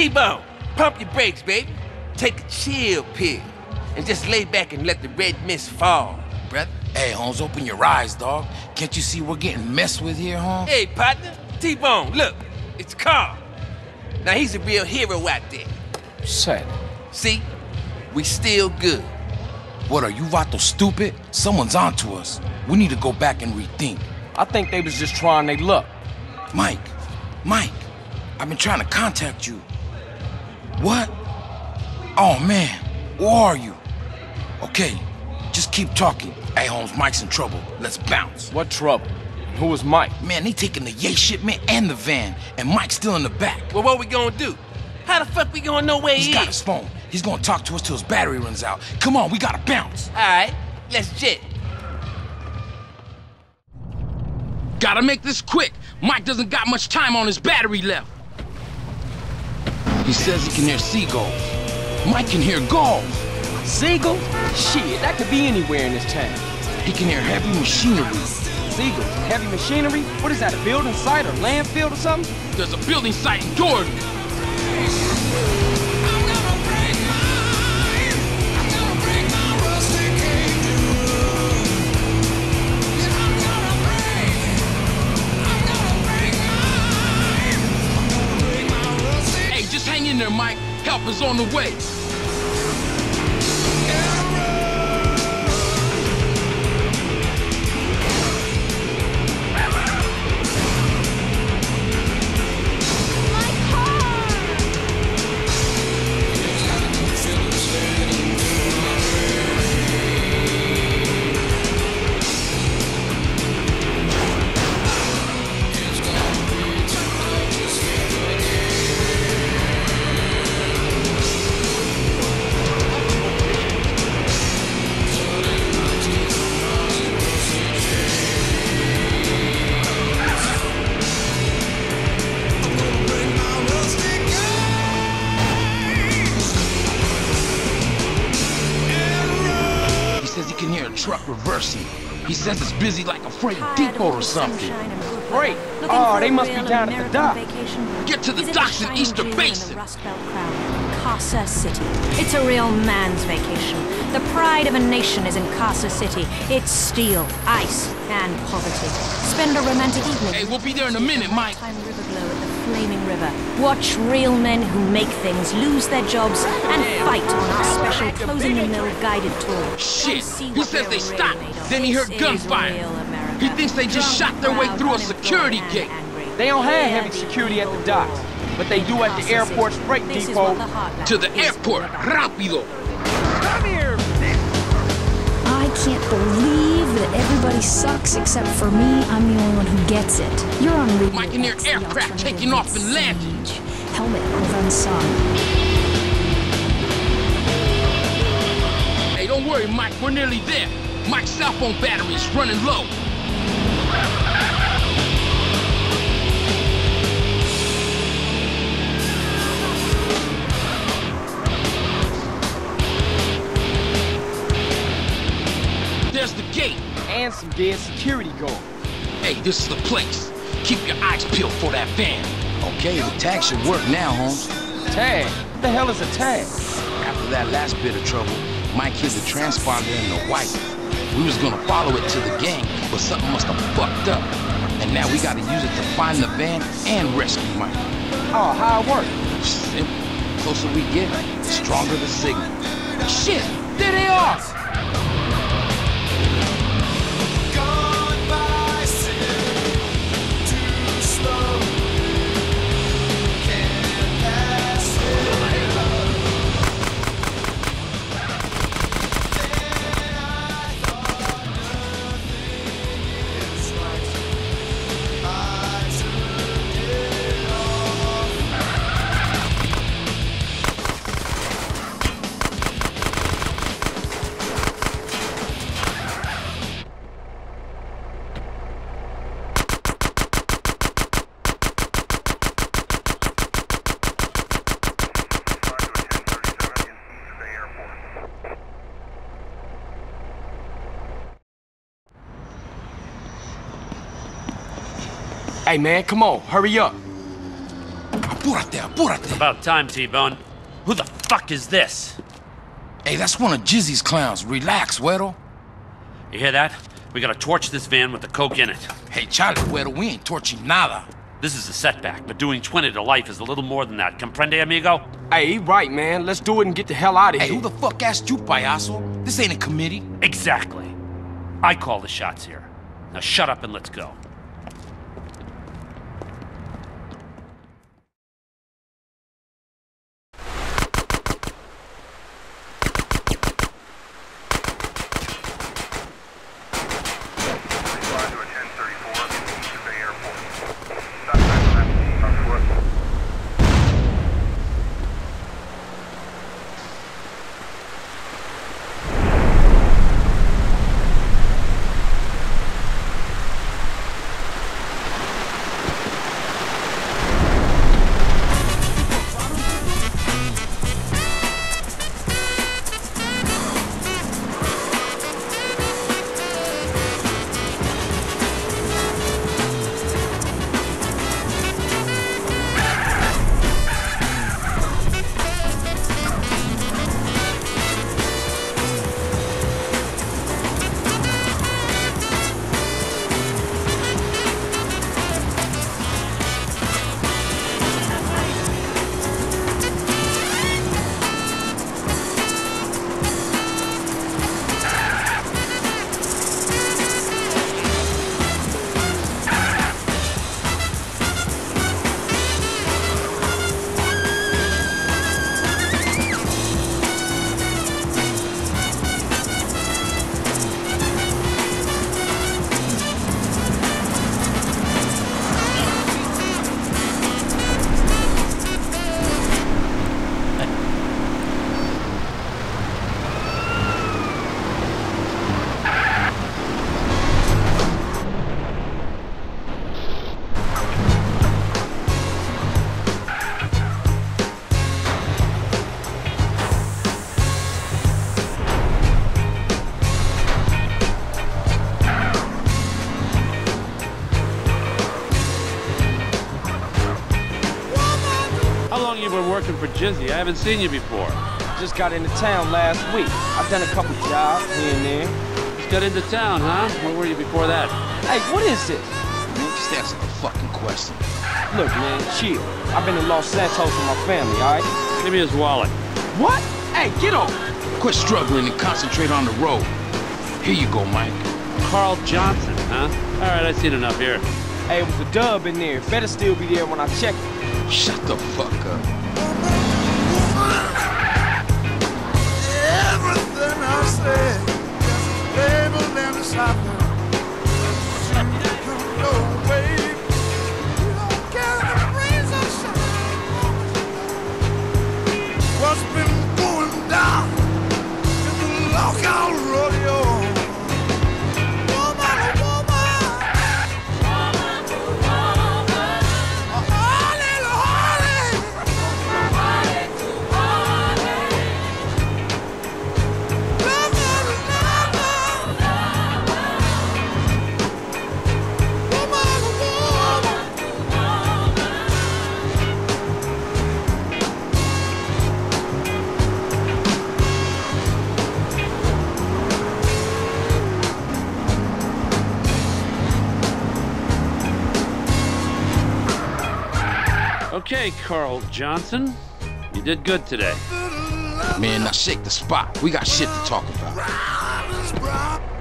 T-Bone, pump your brakes, baby. Take a chill pill and just lay back and let the red mist fall, brother. Hey, Holmes, open your eyes, dog. Can't you see we're getting messed with here, Holmes? Hey, partner. T-Bone, look. It's Carl. Now, he's a real hero out there. Sad. See? We still good. What, are you vato stupid? Someone's onto us. We need to go back and rethink. I think they was just trying their luck. Mike, I've been trying to contact you. What? Oh, man, where are you? Okay, just keep talking. Hey, Holmes, Mike's in trouble. Let's bounce. What trouble? Who was Mike? Man, they taking the Yay shipment and the van, and Mike's still in the back. Well, what we gonna do? How the fuck we gonna know where he is? He's got his phone. He's gonna talk to us till his battery runs out. Come on, we gotta bounce. All right, let's jet. Gotta make this quick. Mike doesn't got much time on his battery left. He says he can hear seagulls. Mike can hear gulls. Seagulls? Shit, that could be anywhere in this town. He can hear heavy machinery. Seagulls? Heavy machinery? What is that, a building site or landfill or something? There's a building site in Jordan. Hey, just hang in there, Mike. Help is on the way. Truck reversing. He says it's busy like a freight depot or something. Freight? Oh, they must be down at the dock. Get to the docks in Easter Basin. Casa City. It's a real man's vacation. The pride of a nation is in Casa City. It's steel, ice, and poverty. Spend a romantic evening. Hey, we'll be there in a minute, Mike. River glow at the flaming river. Watch real men who make things lose their jobs and fight on our special closing the mill guided tour. Shit! He says they stopped. Then he heard gunfire. He thinks they just shot their way through a security gate. They don't have heavy security at the docks, but they do at the airport's freight depot. To the airport, rápido! Come here! I can't believe that everybody sucks except for me. I'm the only one who gets it. You're on Radio Mike and their X, aircraft taking off and landing. Helmet with unsung. Hey, don't worry, Mike. We're nearly there. Mike's cell phone battery is running low. There's the gate. And some dead security guards. Hey, this is the place. Keep your eyes peeled for that van. Okay, the tag should work now, Holmes. Tag? What the hell is a tag? After that last bit of trouble, Mike hid the transponder in the white. We was gonna follow it to the gang, but something must have fucked up. And now we gotta use it to find the van and rescue Mike. Oh, how it work? Simple. Closer we get, the stronger the signal. Shit! There they are! Hey man, come on, hurry up. apúrate, apúrate. About time, T-Bone. Who the fuck is this? Hey, that's one of Jizzy's clowns. Relax, Güero. You hear that? We gotta torch this van with the coke in it. Hey, Charlie, Güero, we ain't torching nada. This is a setback, but doing 20 to life is a little more than that. Comprende, amigo? Hey, he right, man. Let's do it and get the hell out of Hey, here. who the fuck asked you, payaso? This ain't a committee. Exactly. I call the shots here. Now shut up and let's go. Working for Jizzy. I haven't seen you before. Just got into town last week. I've done a couple jobs here and there. Just got into town, huh? Where were you before that? Hey, what is this? Man, just answer the fucking question. Look, man, chill. I've been to Los Santos with my family, all right? Give me his wallet. What? Hey, get off! Quit struggling and concentrate on the road. Here you go, Mike. Carl Johnson, huh? All right, I've seen enough here. Hey, it was a dub in there. Better still be there when I check it. Shut the fuck up. Everything I said, just labeled and decided. No, babe, you don't care the rays of shine. What's been going down in the lockout rodeo? Okay, Carl Johnson. You did good today. Man, now shake the spot. We got shit to talk about.